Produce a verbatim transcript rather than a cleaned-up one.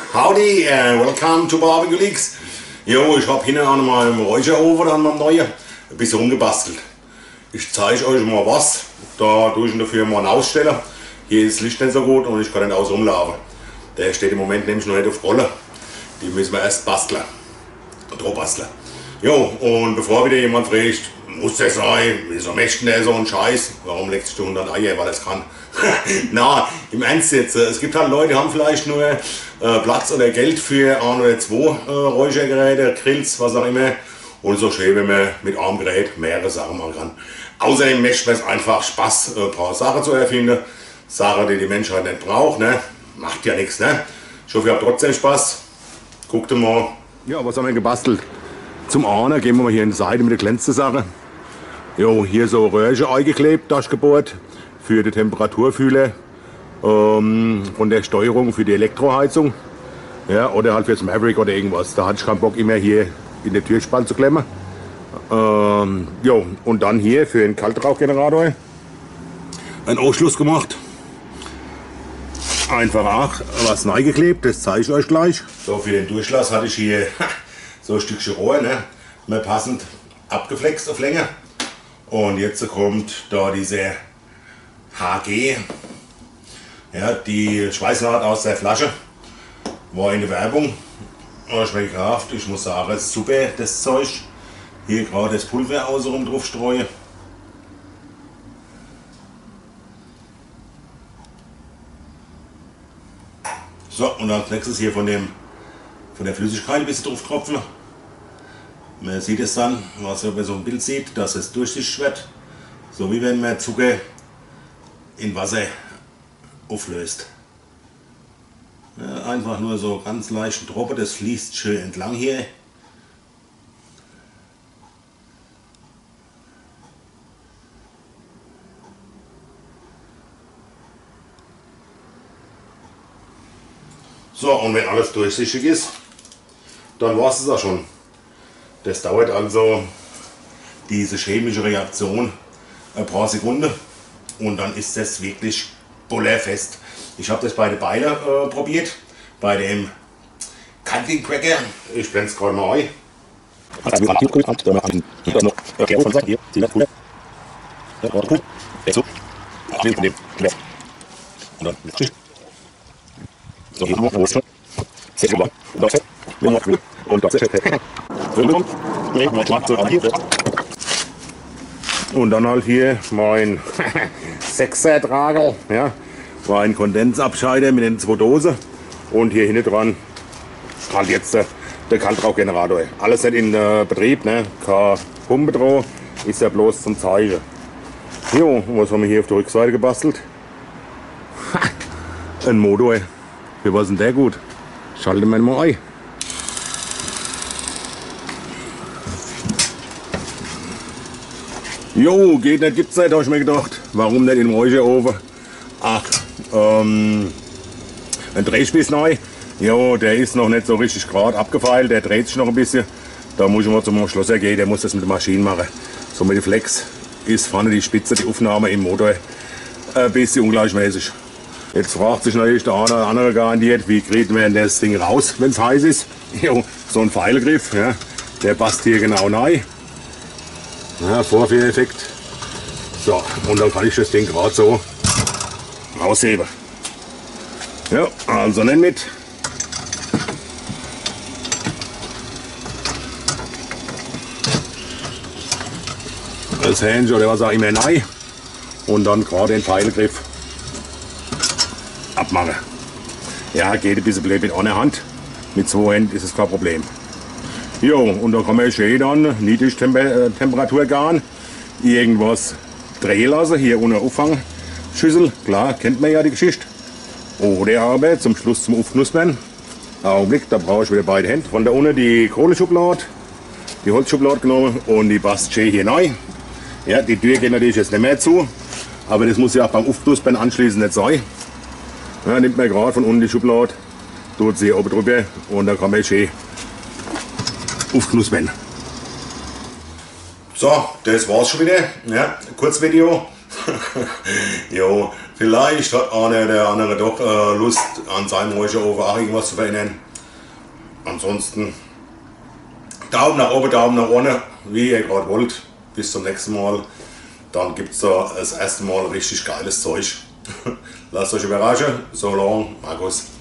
Howdy and welcome to Barbecue Leaks. Jo, ich habe hinten an meinem Räucherofen, an meinem neuen, ein bisschen rumgebastelt. Ich zeige euch mal was. Da tue ich in der Firma einen Aussteller. Hier ist das Licht nicht so gut und ich kann nicht außen rumlaufen. Der steht im Moment nämlich noch nicht auf Rolle. Die müssen wir erst basteln. Drauf basteln. Jo, und bevor wieder jemand fragt, muss der sein, wieso möchte der so einen Scheiß? Warum legt sich der hundert Eier, weil er es kann? Na, im Ernst jetzt, es gibt halt Leute, die haben vielleicht nur äh, Platz oder Geld für ein oder zwei äh, Räuchergeräte, Grills, was auch immer. Und so schön, wenn man mit einem Gerät mehrere Sachen machen kann. Außerdem möchte man es einfach Spaß, äh, ein paar Sachen zu erfinden. Sachen, die die Menschheit nicht braucht, ne? Macht ja nichts, ne? Ich hoffe, ihr habt trotzdem Spaß. Guckt mal. Ja, was haben wir gebastelt? Zum einen gehen wir mal hier in die Seite mit der glänzenden Sache. Jo, hier so Röhrchen eingeklebt, durchgebohrt. Für die Temperaturfühler ähm, von der Steuerung für die Elektroheizung. Ja, oder halt fürs Maverick oder irgendwas. Da hatte ich keinen Bock, immer hier in den Türspalt zu klemmen. Ähm, jo, und dann hier für den Kaltrauchgenerator einen Anschluss gemacht. Einfach auch was neu geklebt, das zeige ich euch gleich. So, für den Durchlass hatte ich hier so ein Stückchen Rohr, ne? Mal passend abgeflext auf Länge. Und jetzt kommt da diese H G, ja, die Schweißnaht aus der Flasche, war in der Werbung, habe ich mir gekauft. Ich muss sagen, es ist super, das Zeug. Hier gerade das Pulver außenrum drauf streuen. So, und als nächstes hier von, dem, von der Flüssigkeit ein bisschen drauf tropfen. Man sieht es dann, was man bei so einem Bild sieht, dass es durchsichtig wird. So wie wenn man Zucker in Wasser auflöst. Ja, einfach nur so ganz leichten Tropfen, das fließt schön entlang hier. So, und wenn alles durchsichtig ist, dann war es auch schon. Das dauert also, diese chemische Reaktion, ein paar Sekunden und dann ist das wirklich bullerfest. Ich habe das bei den Beilen äh, probiert, bei dem Country Cracker. Ich blende es gerade mal ein. Und dann halt hier mein sechser Trager, ja, war ein Kondensabscheider mit den zwei Dosen und hier hinten dran halt jetzt der, der Kaltrauchgenerator. Alles nicht in äh, Betrieb, ne? Kein Pumpe drauf, ist ja bloß zum Zeigen. Jo, was haben wir hier auf der Rückseite gebastelt? Ein Motor. Für was ist denn der gut? Schalten wir mal ein. Jo, geht nicht, gibt's nicht, habe ich mir gedacht. Warum nicht im Räucherofen? Ach, ähm, ein Drehspieß neu. Jo, der ist noch nicht so richtig gerade abgefeilt, der dreht sich noch ein bisschen. Da muss ich mal zum Schlosser gehen, der muss das mit der Maschine machen. So mit dem Flex ist vorne die Spitze, die Aufnahme im Motor ein bisschen ungleichmäßig. Jetzt fragt sich natürlich der eine oder andere garantiert, wie kriegt man das Ding raus, wenn es heiß ist. Jo, so ein Pfeilgriff, ja, der passt hier genau rein. Ja, Vorführeffekt. So, und dann kann ich das Ding gerade so rausheben. Ja, also nicht mit. Das Hähnchen oder was auch immer rein. Und dann gerade den Pfeilgriff abmachen. Ja, geht ein bisschen blöd mit einer Hand. Mit zwei Händen ist es kein Problem. Jo, und da kann man schön dann Niedrigtemperatur garen, irgendwas drehen lassen, hier ohne Auffangschüssel, klar, kennt man ja die Geschichte. Oder aber zum Schluss zum Aufknuspern. Augenblick, da brauche ich wieder beide Hände. Von da unten die Kohleschublade, die Holzschublade genommen und die passt schön hier rein. Ja, die Tür geht natürlich jetzt nicht mehr zu, aber das muss ja auch beim Aufknuspern anschließend nicht sein. Ja, nimmt man gerade von unten die Schublade, tut sie oben drüber und dann kann man schön aufknuspern. So, das war's schon wieder. Ja, Kurzvideo. Jo, Vielleicht hat einer der andere doch äh, Lust, an seinem Räucherofen auch irgendwas zu verändern. Ansonsten Daumen nach oben, Daumen nach unten, wie ihr gerade wollt. Bis zum nächsten Mal. Dann gibt es da das erste Mal richtig geiles Zeug. Lasst euch überraschen. So long, Markus.